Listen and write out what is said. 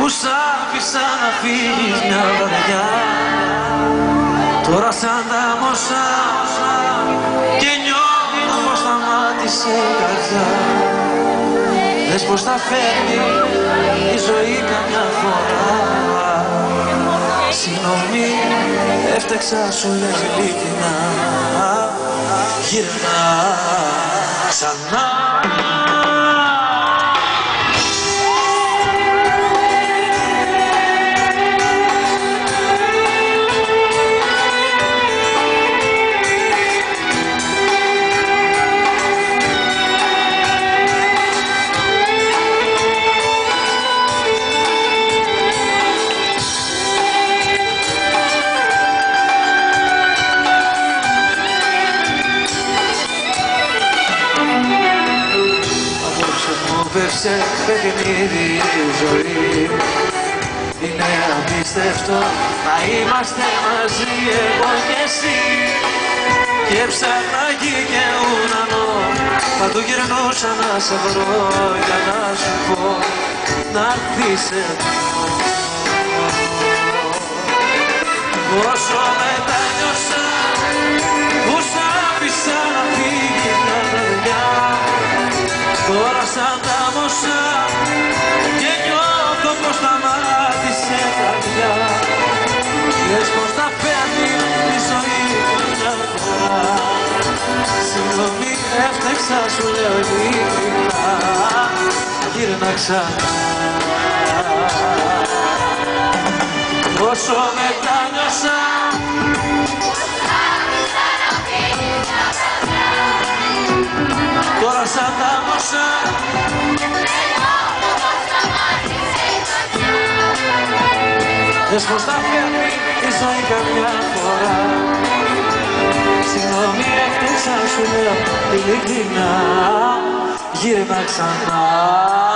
που σ' άφησα να φύγεις μια βραδιά. Τώρα σαν τα μόσα και νιώθω πως σταμάτησε η καρδιά. Δες πως τα φέρνει η ζωή καμιά φορά. Συγγνώμη, έφταξα σου λέω ειλικρινά. Γύρνα ξανά. Πέφσε παιχνίδι η ζωή. Είναι απίστευτο να είμαστε μαζί εγώ και εσύ. Και ψάχνα γη και ουρανό, παντού γυρνούσα να σε βρω για να σου πω να έρθεις εδώ. Όσο μετάνιωσα που σ' άφησα να φύγει μια βραδιά. Τώρα σαν τα μόσα και νιώθω πως σταμάτησε η καρδιά. Λες πως τα παίρνει η ζωή μια φορά. Συγγνώμη, έφταξα σου λέω ειλικρινά. Γύρνα ξανά. Όσο μετάνιωσα τώρα σαν τα μόσα δες πως τα φέρνει η ζωή καμιά φορά. Συγγνώμη, έφταξα σου λέω ειλικρινά. Γύρνα ξανά.